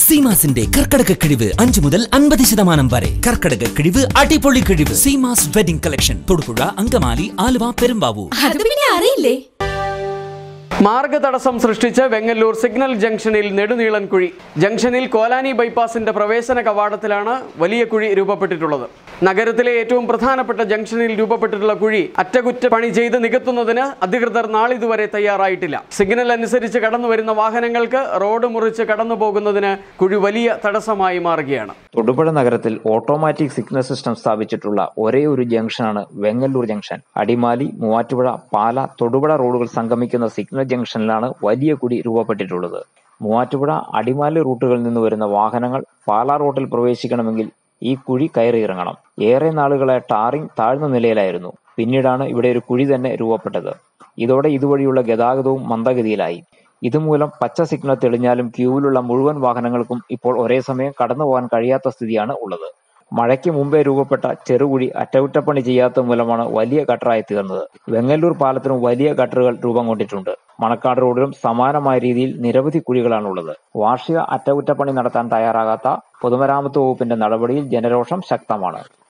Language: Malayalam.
സീമാസിന്റെ കർക്കടക കിഴിവ് 5 മുതൽ 50% വരെ. കർക്കടക കിഴിവ് അടിപൊളി കിഴിവ്. Seemas wedding collection Thodupuzha, Angamaly, Aluva, Perumbavoor. അത് പിന്നെ അറിയില്ലേ? മാർഗതടസ്സം സൃഷ്ടിച്ച് വെങ്ങല്ലൂർ സിഗ്നൽ ജംഗ്ഷനിൽ നെടുനീളൻ കുഴി. ജംഗ്ഷനിൽ കോലാനി ബൈപ്പാസിന്റെ പ്രവേശന കവാടത്തിലാണ് വലിയ കുഴി രൂപപ്പെട്ടിട്ടുള്ളത്. നഗരത്തിലെ ഏറ്റവും പ്രധാനപ്പെട്ട ജംഗ്ഷനിൽ രൂപപ്പെട്ടിട്ടുള്ള കുഴി അറ്റകുറ്റപ്പണി ചെയ്ത് നികത്തുന്നതിന് അധികൃതർ നാളിതുവരെ തയ്യാറായിട്ടില്ല. സിഗ്നൽ അനുസരിച്ച് കടന്നുവരുന്ന വാഹനങ്ങൾക്ക് റോഡ് മുറിച്ച് കടന്നു പോകുന്നതിന് കുഴി വലിയ തടസ്സമായി മാറുകയാണ്. തൊടുപുഴ നഗരത്തിൽ ഓട്ടോമാറ്റിക് സിഗ്നൽ സിസ്റ്റം സ്ഥാപിച്ചിട്ടുള്ള ഒരേ ഒരു ജംഗ്ഷനാണ് വെങ്ങല്ലൂർ ജംഗ്ഷൻ. അടിമാലി, മൂവാറ്റുപുഴ, പാല, തൊടുപുഴ റോഡുകൾ സംഗമിക്കുന്ന സിഗ്നൽ ജംഗ്ഷനിലാണ് വലിയ കുഴി രൂപപ്പെട്ടിട്ടുള്ളത്. മൂവാറ്റുപുഴ, അടിമാലി റൂട്ടുകളിൽ നിന്ന് വരുന്ന വാഹനങ്ങൾ പാലാ റോഡിൽ പ്രവേശിക്കണമെങ്കിൽ ഈ കുഴി കയറിയിറങ്ങണം. ഏറെ നാളുകളായി ടാറിംഗ് താഴ്ന്ന നിലയിലായിരുന്നു. പിന്നീടാണ് ഇവിടെ ഒരു കുഴി തന്നെ രൂപപ്പെട്ടത്. ഇതോടെ ഇതുവഴിയുള്ള ഗതാഗതവും മന്ദഗതിയിലായി. ഇതുമൂലം പച്ച സിഗ്നൽ തെളിഞ്ഞാലും ക്യൂവിലുള്ള മുഴുവൻ വാഹനങ്ങൾക്കും ഇപ്പോൾ ഒരേ സമയം കടന്നു പോകാൻ കഴിയാത്ത സ്ഥിതിയാണ് ഉള്ളത്. മഴയ്ക്ക് മുമ്പേ രൂപപ്പെട്ട ചെറുകുഴി അറ്റകുറ്റപ്പണി ചെയ്യാത്ത മൂലമാണ് വലിയ ഗട്ടറായി തീർന്നത്. വെങ്ങല്ലൂർ പാലത്തിനും വലിയ ഗട്ടറുകൾ രൂപം കൊണ്ടിട്ടുണ്ട്. മണക്കാട് റോഡിലും സമാനമായ രീതിയിൽ നിരവധി കുഴികളാണുള്ളത്. വാർഷിക അറ്റകുറ്റപ്പണി നടത്താൻ തയ്യാറാകാത്ത പൊതുമരാമത്ത് വകുപ്പിന്റെ നടപടിയിൽ ജനരോഷം ശക്തമാണ്.